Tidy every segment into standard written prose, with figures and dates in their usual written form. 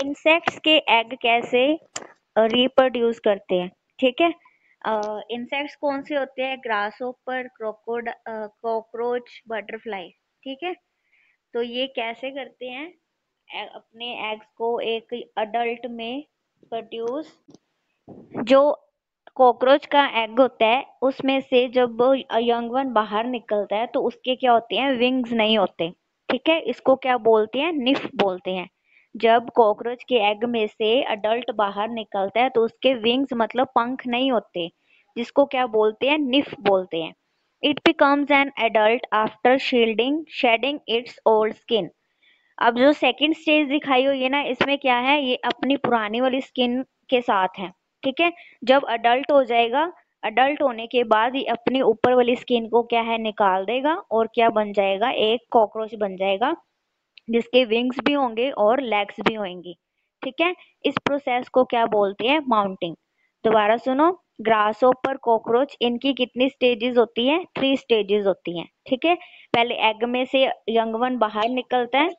Insects के egg कैसे reproduce करते हैं, ठीक है। इंसेक्ट्स कौन से होते हैं? ग्रासहोपर, कॉकरोच, बटरफ्लाई, ठीक है। तो ये कैसे करते हैं? अपने एग्स को एक अडल्ट में प्रोड्यूस। जो कॉकरोच का एग होता है उसमें से जब यंग वन बाहर निकलता है तो उसके क्या होते हैं? विंग्स नहीं होते, ठीक है। इसको क्या बोलते हैं? निफ बोलते हैं। जब कॉकरोच के एग में से अडल्ट बाहर निकलता है तो उसके विंग्स मतलब पंख नहीं होते, जिसको क्या बोलते हैं? निफ बोलते हैं। It becomes an adult after shielding shedding its old skin. अब जो सेकंड स्टेज दिखाई हुई है ना, इसमें क्या है? ये अपनी पुरानी वाली स्किन के साथ है, ठीक है। जब अडल्ट हो जाएगा, अडल्ट होने के बाद ये अपनी ऊपर वाली स्किन को क्या है? निकाल देगा और क्या बन जाएगा? एक कॉकरोच बन जाएगा, जिसके विंग्स भी होंगे और लेग्स भी होंगी, ठीक है। इस प्रोसेस को क्या बोलते हैं? माउंटिंग। दोबारा सुनो, ग्रास ओपर, कॉकरोच, इनकी कितनी स्टेजेस होती है? 3 स्टेजेस होती हैं, ठीक है। पहले एग में से यंग वन बाहर निकलता है,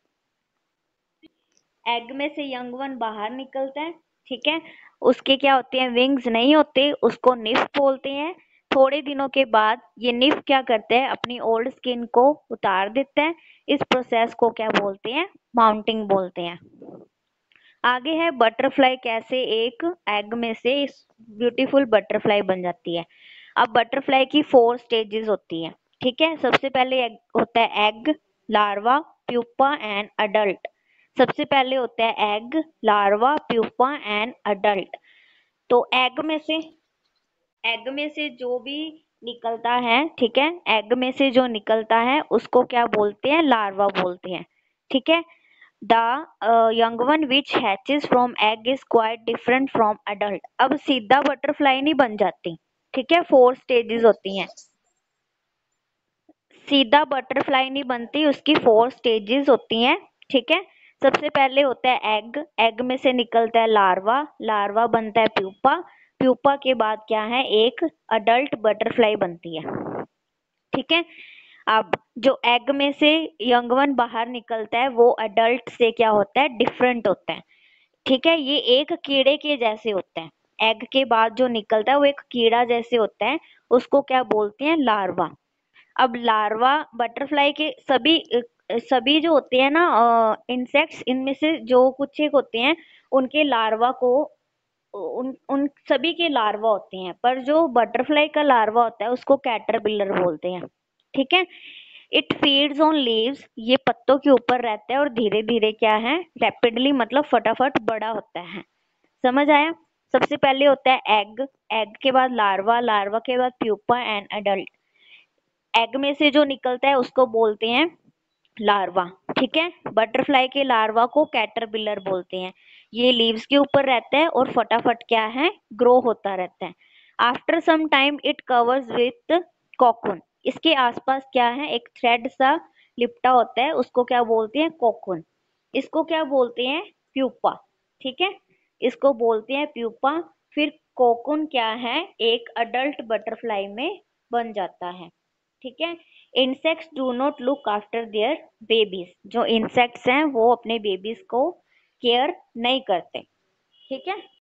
एग में से यंग वन बाहर निकलता है, ठीक है। उसके क्या होते हैं? विंग्स नहीं होते, उसको निफ बोलते हैं। थोड़े दिनों के बाद ये निफ क्या करता है? अपनी ओल्ड स्किन को उतार देता है। इस प्रोसेस को क्या बोलते हैं? माउंटिंग बोलते हैं। आगे है बटरफ्लाई, कैसे एक एग में से ब्यूटीफुल बटरफ्लाई बन जाती है। अब बटरफ्लाई की 4 स्टेजेस होती है, ठीक है। सबसे पहले होता है egg, larva, pupa and adult. सबसे पहले होता है egg, larva, pupa and adult. तो एग में से जो भी निकलता है, ठीक है, एग में से जो निकलता है उसको क्या बोलते हैं? लार्वा बोलते हैं, ठीक है। The young one which hatches from egg is quite different from adult. अब सीधा बटरफ्लाई नहीं बन जाती, ठीक है, 4 स्टेजेस होती हैं। सीधा बटरफ्लाई नहीं बनती, उसकी 4 स्टेजेस होती हैं, ठीक है। सबसे पहले होता है एग, एग में से निकलता है लार्वा, लार्वा बनता है प्यूपा, प्यूपा के बाद क्या है? एक अडल्ट बटरफ्लाई बनती है, ठीक है। अब जो एग में से यंग वन बाहर निकलता है वो अडल्ट से क्या होता है? डिफरेंट होता है, ठीक है। ये एक कीड़े के जैसे होते हैं। एग के बाद जो निकलता है वो एक कीड़ा जैसे होता है, उसको क्या बोलते हैं? लार्वा। अब लार्वा बटरफ्लाई के सभी जो होते हैं ना इंसेक्ट्स, इनमें से जो कुछ एक होते हैं उनके लार्वा को उन उन सभी के लार्वा होते हैं, पर जो बटरफ्लाई का लार्वा होता है उसको कैटरपिलर बोलते हैं, ठीक है। इट फीड्स ऑन लीव्स, ये पत्तों के ऊपर रहता है और धीरे धीरे क्या है? रैपिडली मतलब फटाफट बड़ा होता है। समझ आया? सबसे पहले होता है एग, एग के बाद लार्वा, लार्वा के बाद प्यूपा एंड अडल्ट। एग में से जो निकलता है उसको बोलते हैं लार्वा, ठीक है। बटरफ्लाई के लार्वा को कैटरपिलर बोलते हैं। ये लीव्स के ऊपर रहता है और फटाफट क्या है? ग्रो होता रहता है। After some time it covers with cocoon. इसके आसपास क्या है? एक थ्रेड सा लिपटा होता है, उसको क्या बोलते हैं? कोकून। इसको क्या बोलते हैं? प्यूपा, ठीक है। इसको बोलते हैं प्यूपा। फिर कोकून क्या है? एक अडल्ट बटरफ्लाई में बन जाता है, ठीक है। Insects do not look after their babies, जो इंसेक्ट्स हैं वो अपने बेबीज को केयर नहीं करते, ठीक है।